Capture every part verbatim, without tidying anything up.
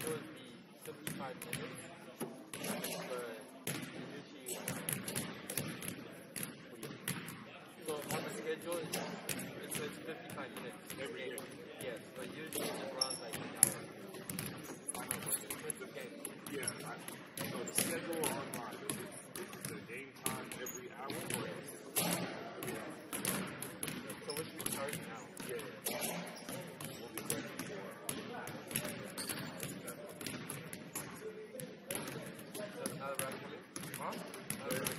schedule would be fifty-five minutes, but usually, so on the schedule, it says fifty-five minutes every day. Yes, but usually it runs like an hour. It's okay. Yeah, I, so the schedule online, is it, is the game time every hour? Or yeah. So we should start now. Yeah, yeah. We'll be ready for So another round, please? Huh? Another round.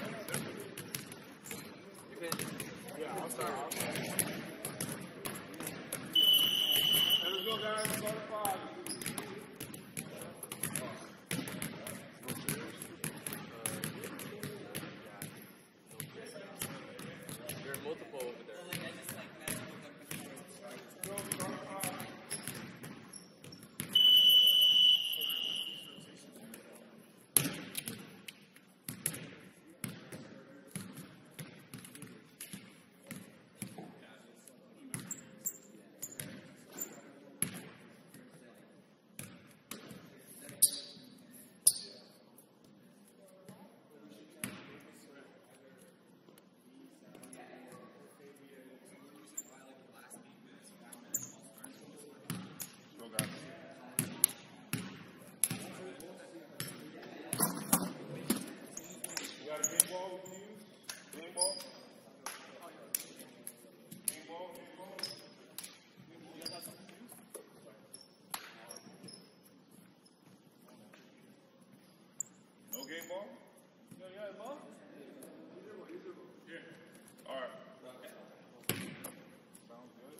You can. Yeah, I'll start. I'll start. Let's go, guys. Start at five. There are multiple over there. Go, guys. You got a game ball we can use? Game ball? Game ball? Game ball? No game ball? No, you got a ball? Yeah. All right. Sounds good.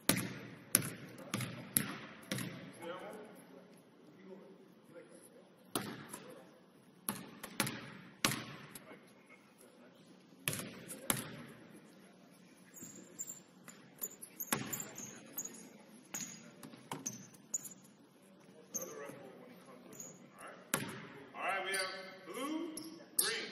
Yeah. Other ref will when he comes with something, all right? All right, we have blue, green.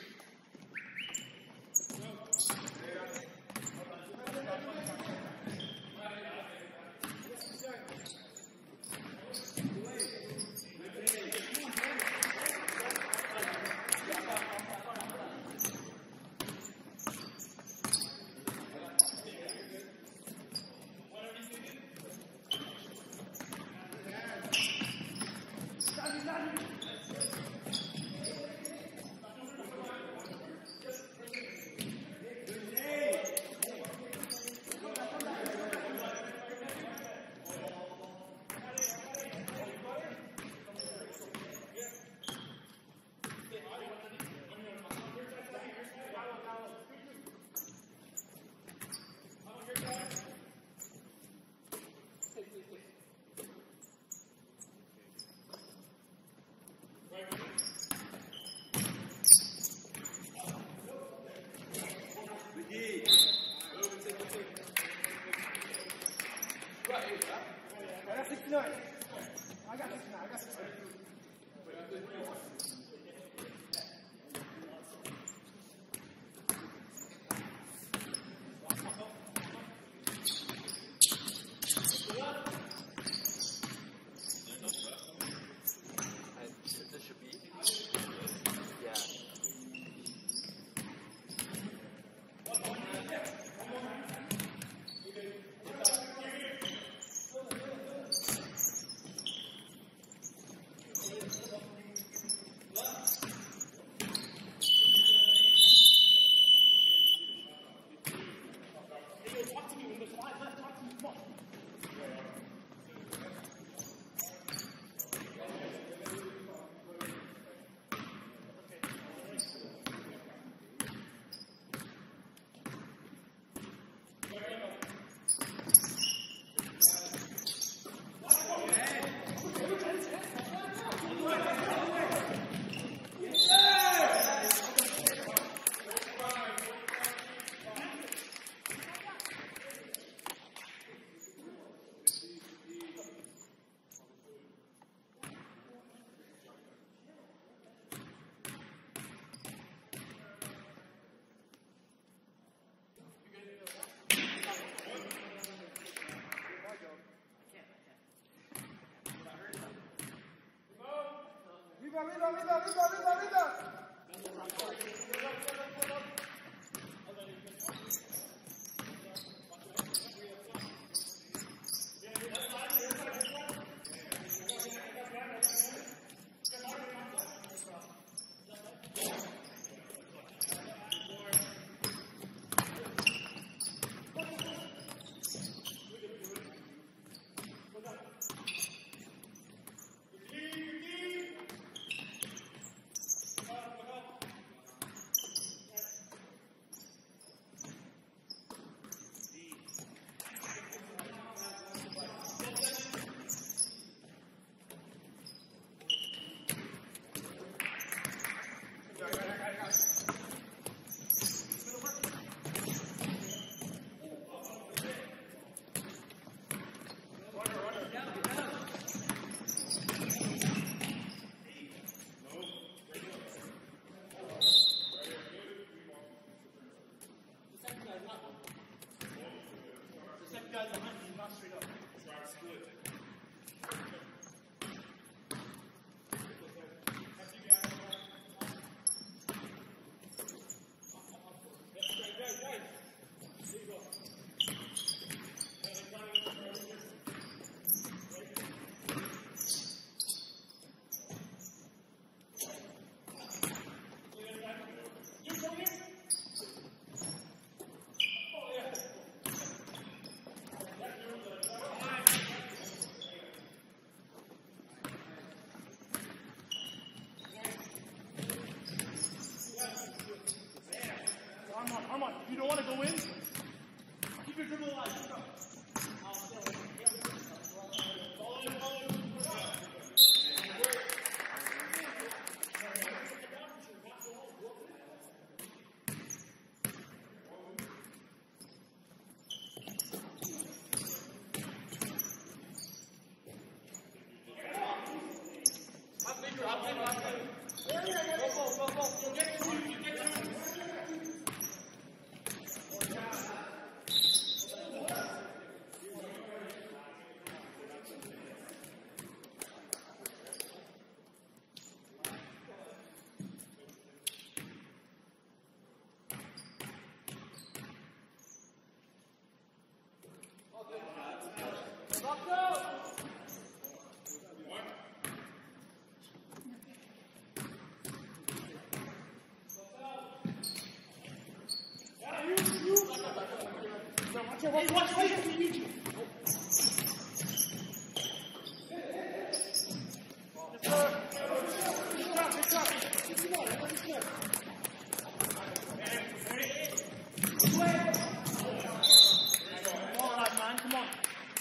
I got sixty-nine. I got sixty-nine. I got sixty-nine. I, this should be. Yeah. rebound, rebound, rebound, rebound, rebound. Come on, you don't want to go in? Keep your dribble alive. Let's go. Follow in, follow in. Watch, watch, watch, we need you. Good job, good job. Come on, that was good. Come on, man, come on.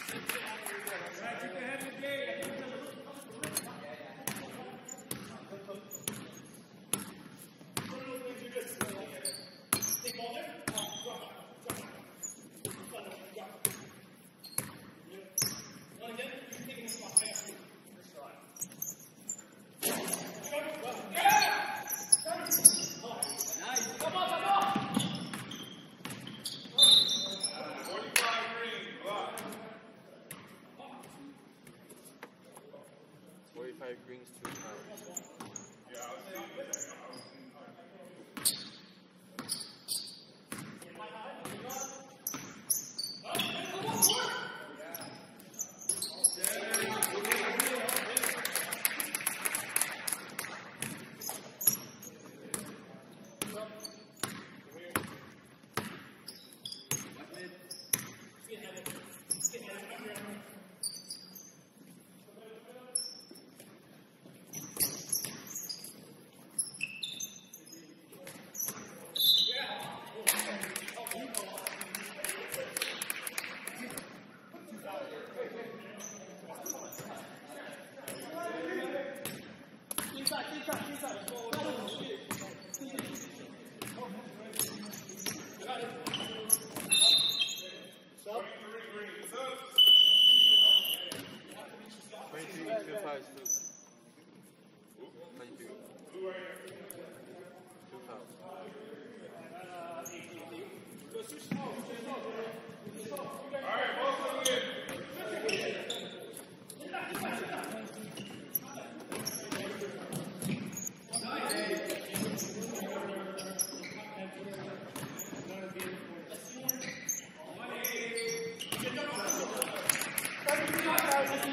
forty-five greens, two pounds.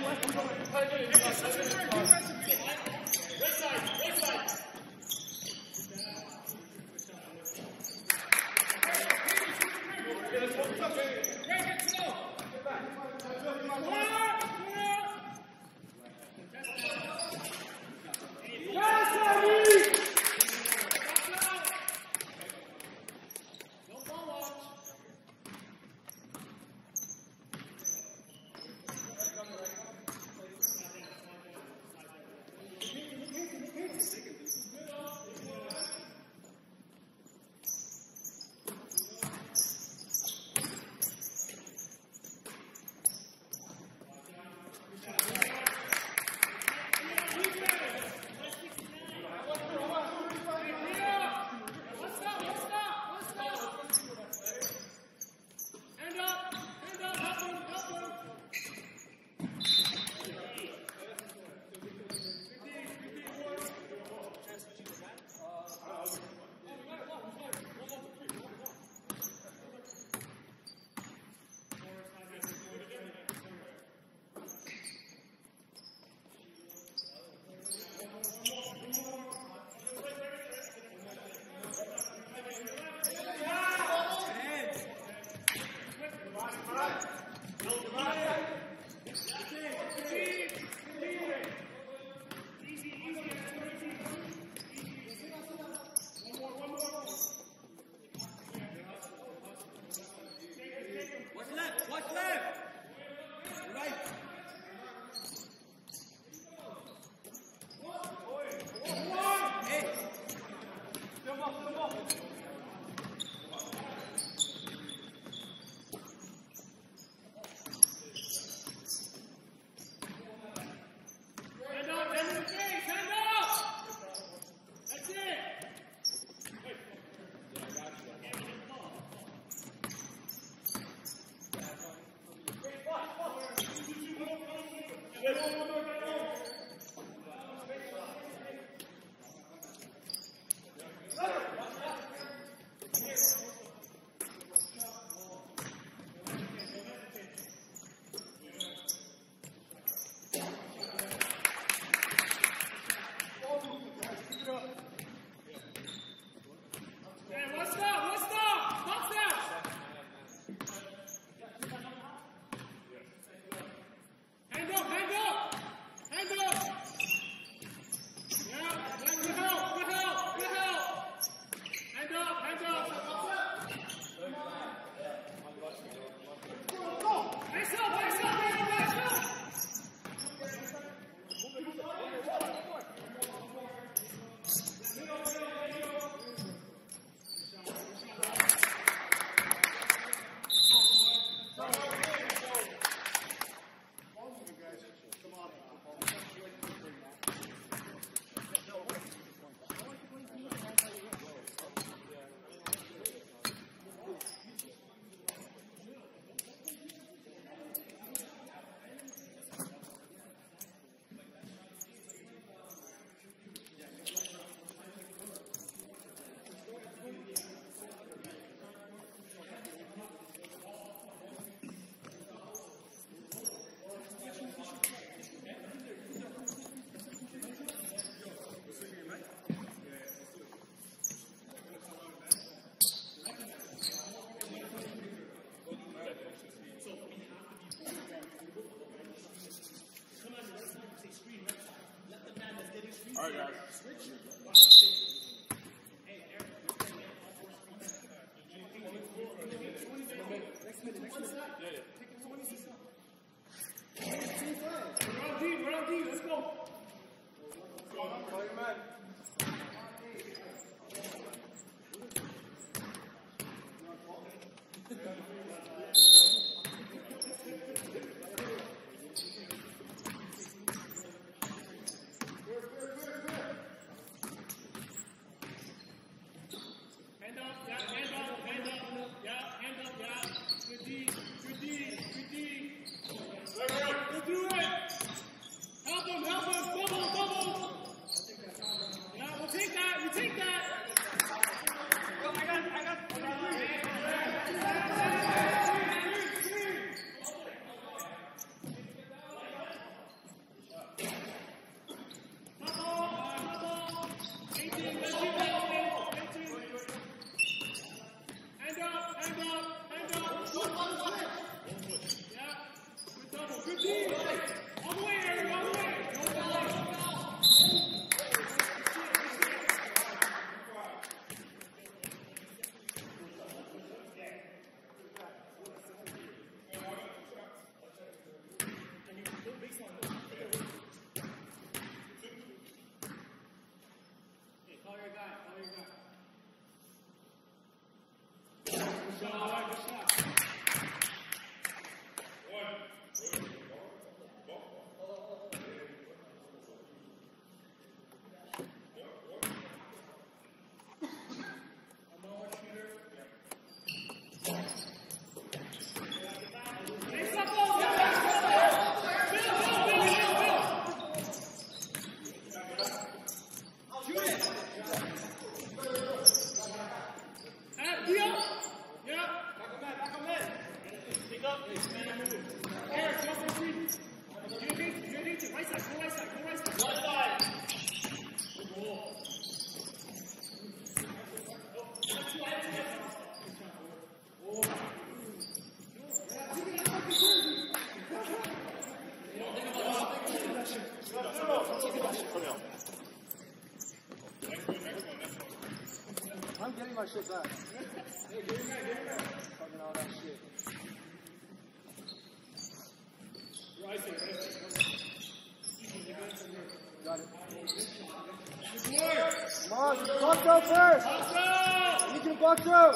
All right, guys. Round D, round D, let's go. Call your man. Good, good, good, good. that shit's at. Hey, get him back, get him back. Talking all that shit. Right there, right there. Got it. Come on, box out first. Box out. You can box out.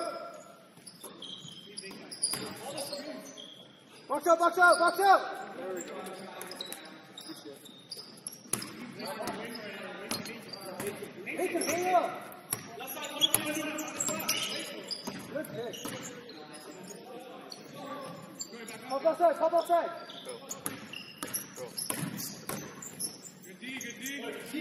Box out, box out, box out. There we go. Hey, can hang up. Good pick. Pop outside, pop outside. Go. Go. Good D, good D. Good D.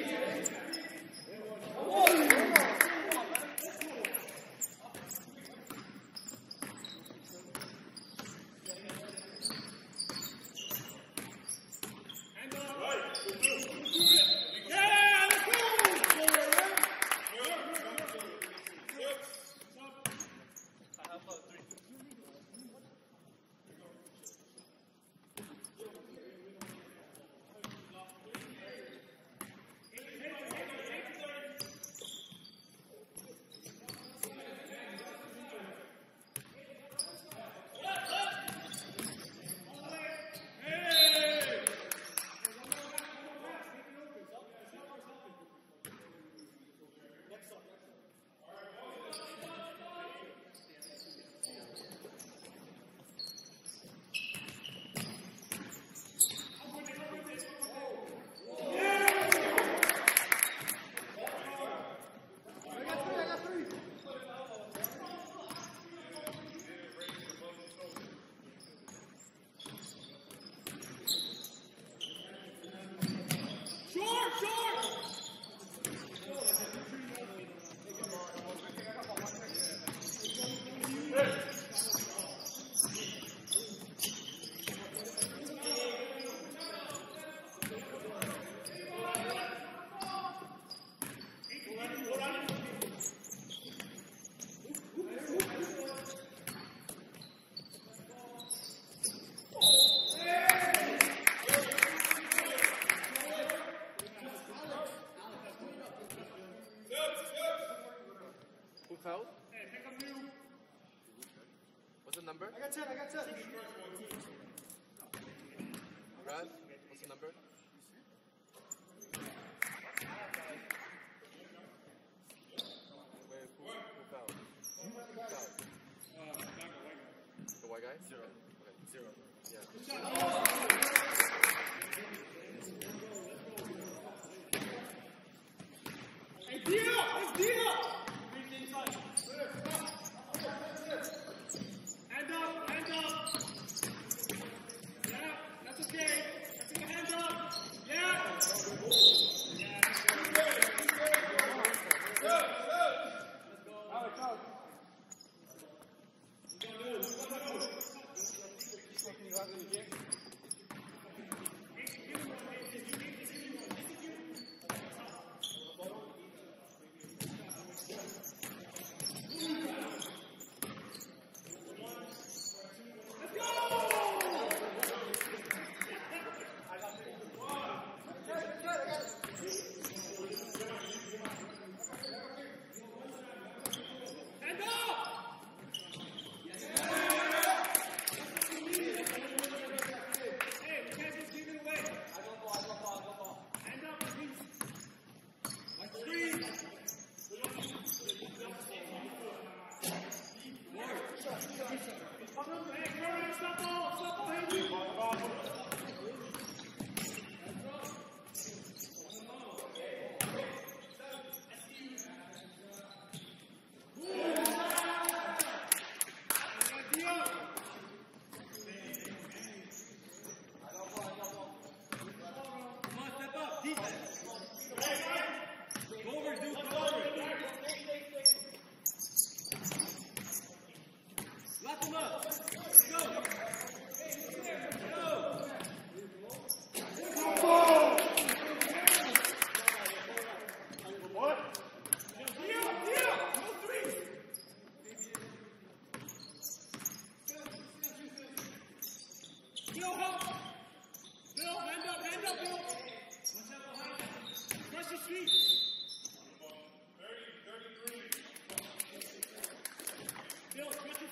Fouled? What's the number? I got ten, I got ten. Brad, what's the number? Wait, who, who fouled? Who fouled? The white guy? Zero. Okay, zero. Yeah. Hey, deal! Hey, deal! Hand up, hand up. Yeah, that's okay. That's okay, hand up. Yeah. Alex, Alex.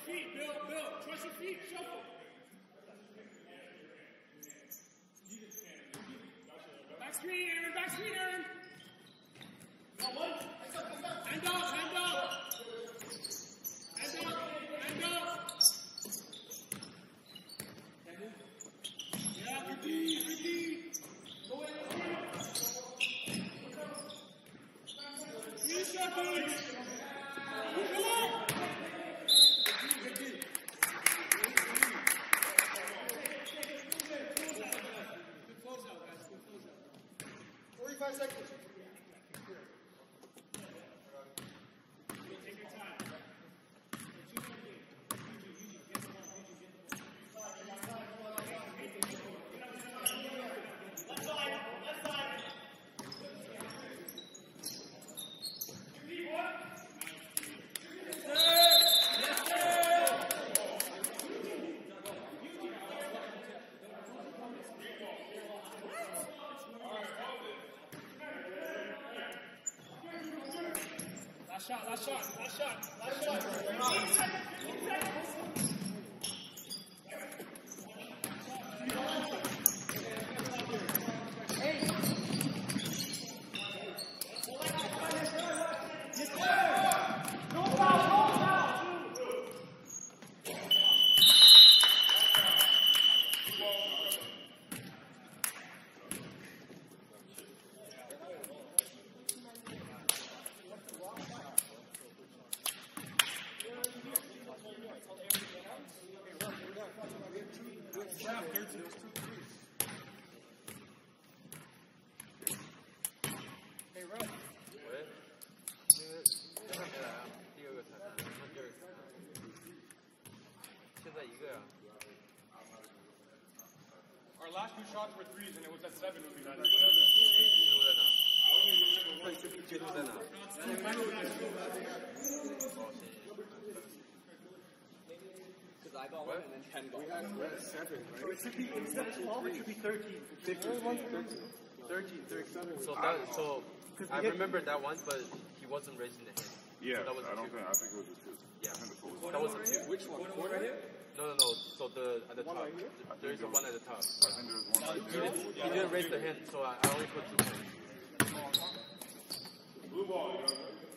feet, Bill, Bill. Trust your feet, shuffle. Back screen, Aaron, back screen, Aaron. Hand up, hand up. Hand up, hand up. Yeah, good D, good D. Go in, go in. Three seconds. Come on. forty-five seconds. Take your time. Last shot, last shot, last shot, last shot. Our last two shots were threes, and it was at seven when we got Because I got one and then ten got one. We're at seven, right? It should be, instead of twelve, it should be thirteen. thirteen, thirty-seven. So that, so I remember that one, but he wasn't raising the hand. Yeah, So that was I a don't two. think, I think it was just two. Yeah. I think the four was- That was a two. Which one? Corner right here? No, no, no. So the at the top, there is a one at the top. I think there was one right He there. didn't, he didn't raise the hand, so I, I only put two hands. Blue ball, you know?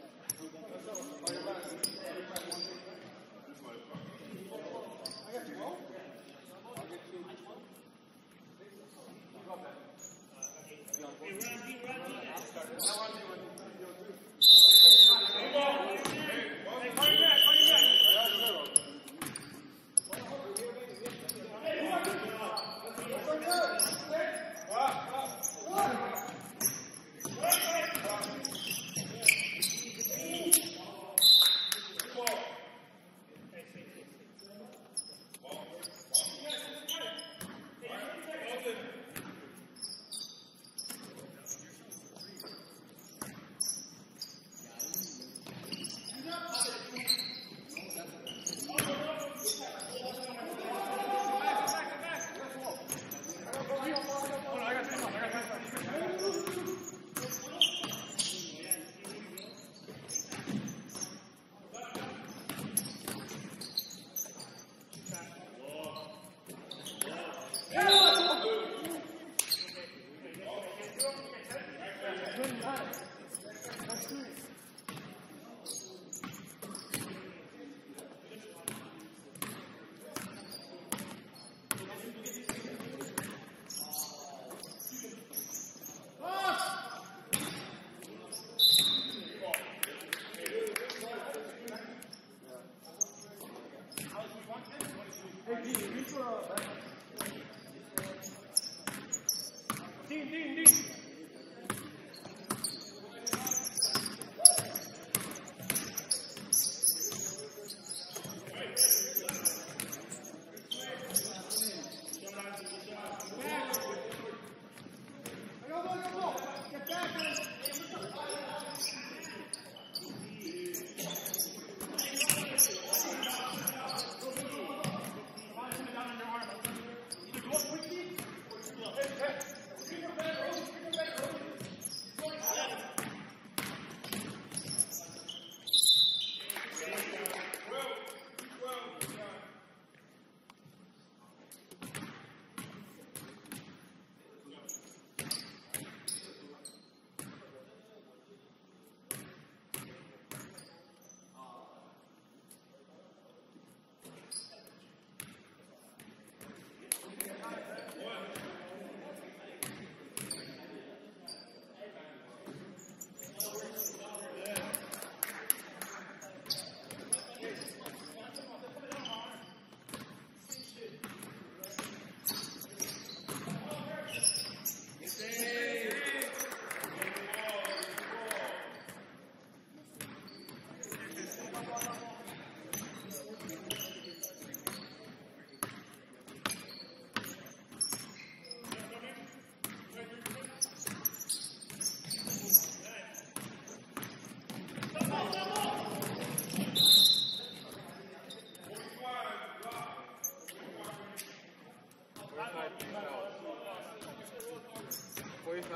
Dean, Dean, Dean. Hey, hey.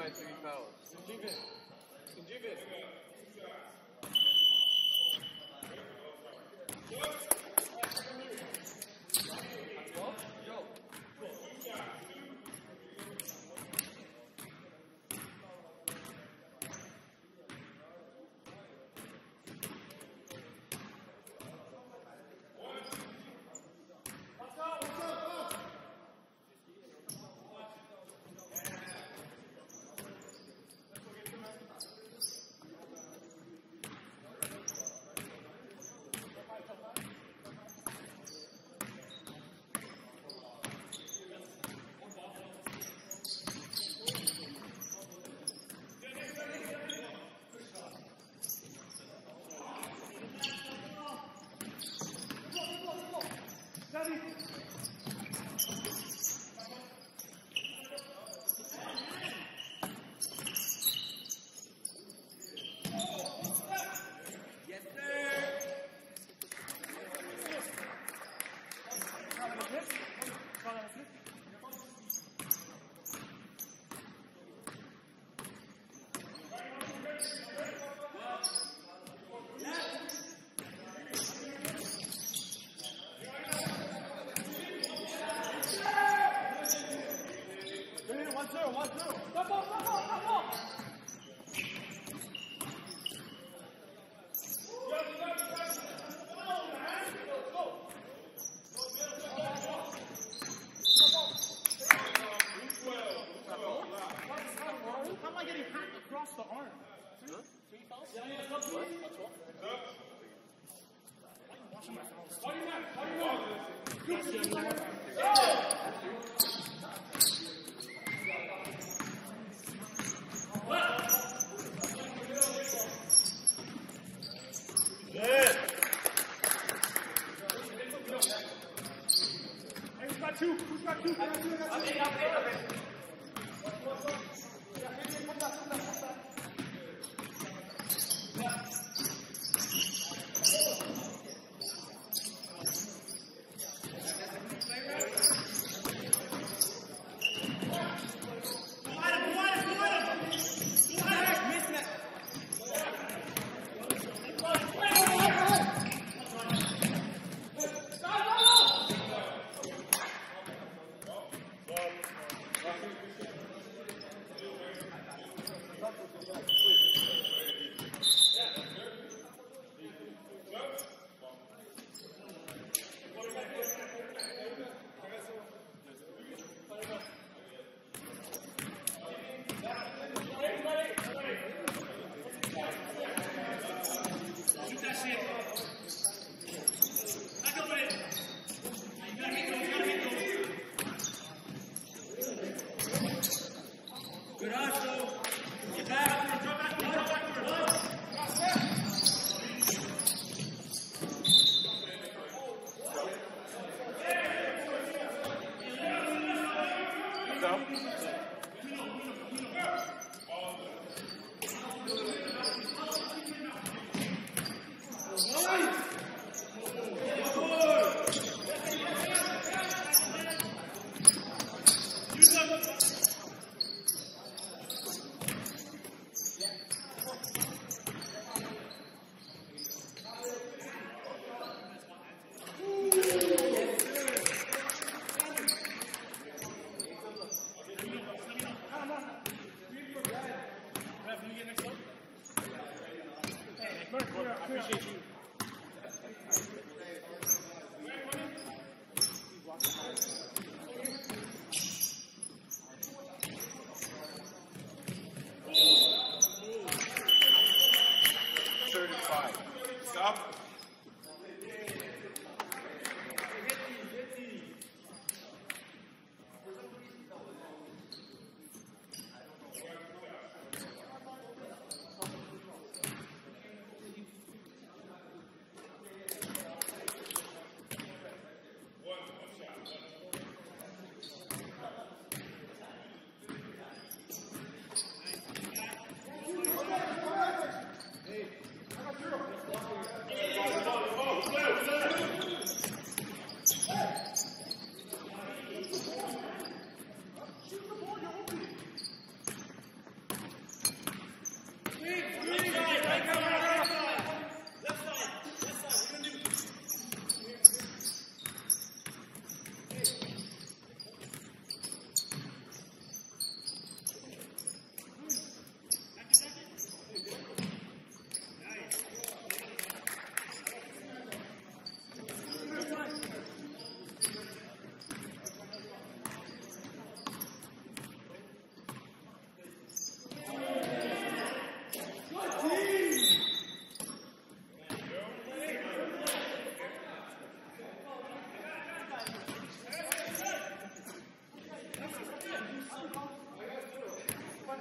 by three fouls. Conjive. Conjive.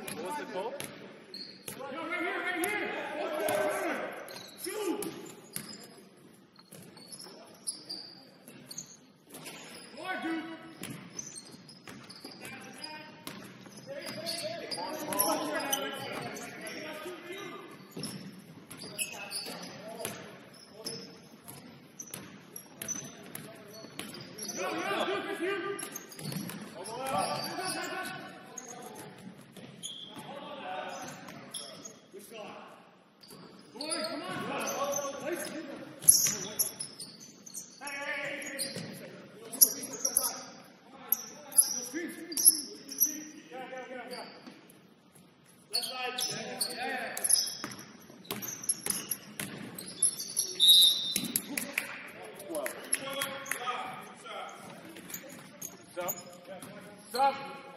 What was the goal? Yo, right here, right here. Shoot. More, dude. Yo, yo, dude, it's you. Boy, come on. Nice. Hey, hey, hey. Screen, screen, screen. Get out, get out, get out, get out. Left side. Yeah, yeah. Stop. Stop.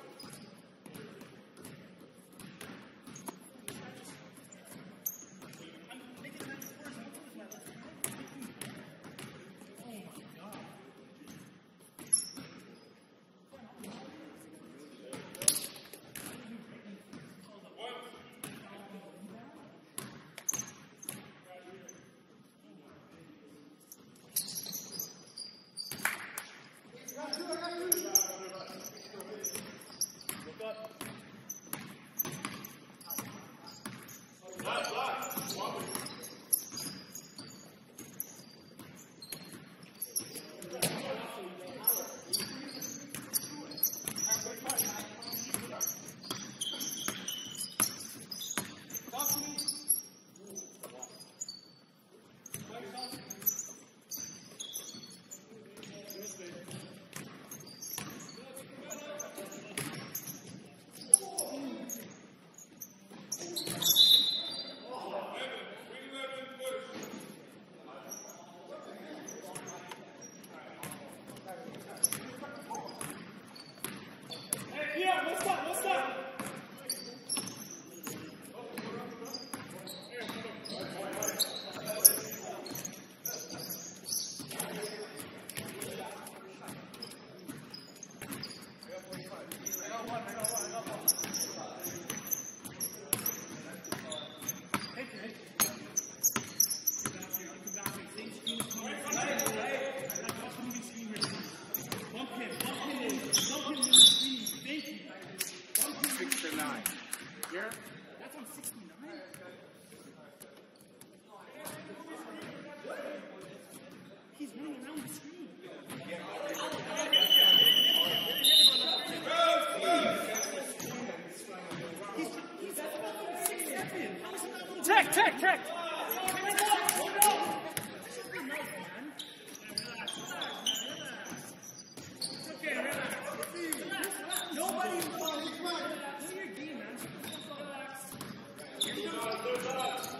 sixty-nine. Here? That's on sixty-nine? He's running around the screen. He's, he's at about six seconds. How is he not going to Tech, tech, tech! Nobody come on. Play your game, man. Relax.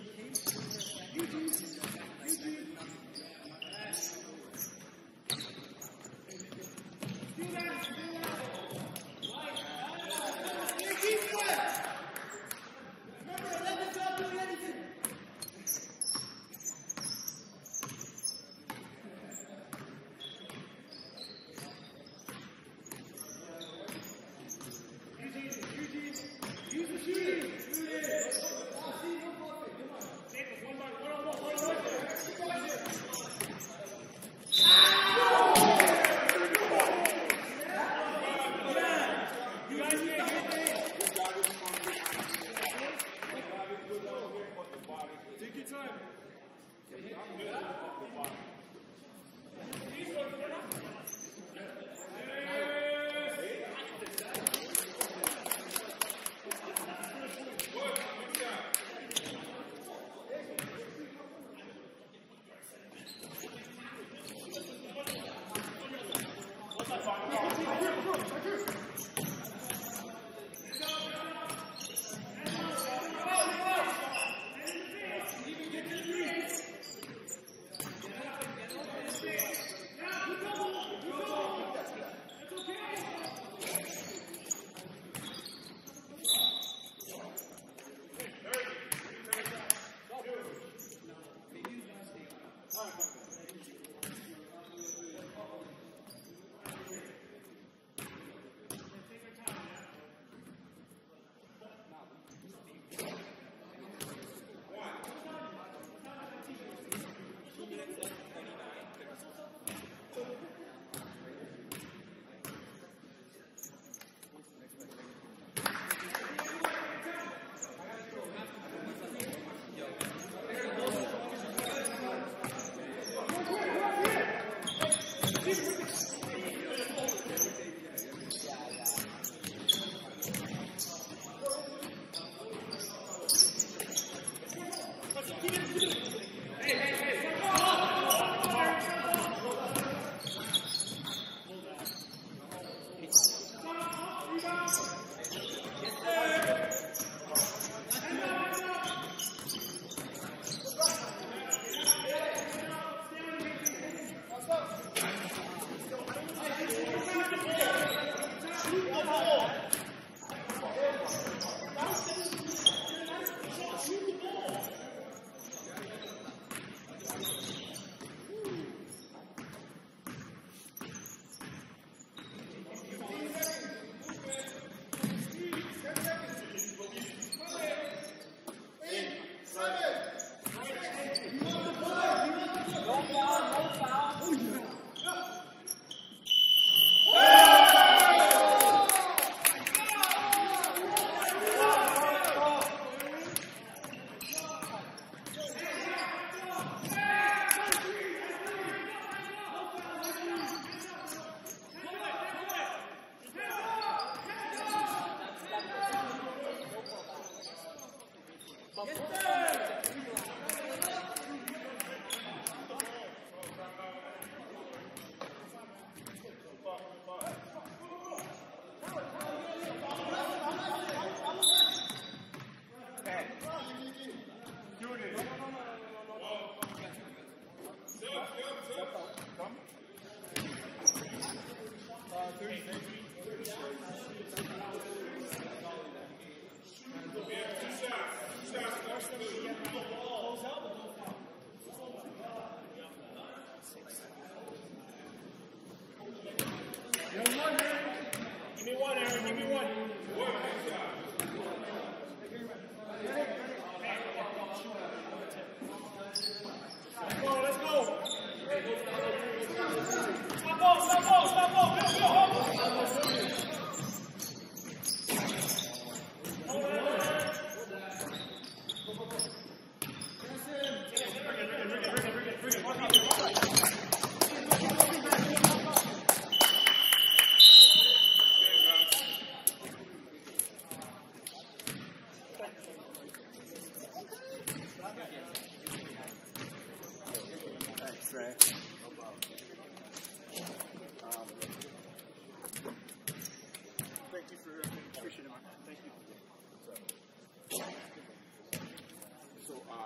So, uh,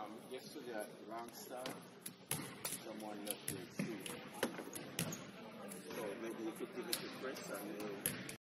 Um, yesterday at Randstad, someone left their seat. So maybe you could give it to Chris and he'll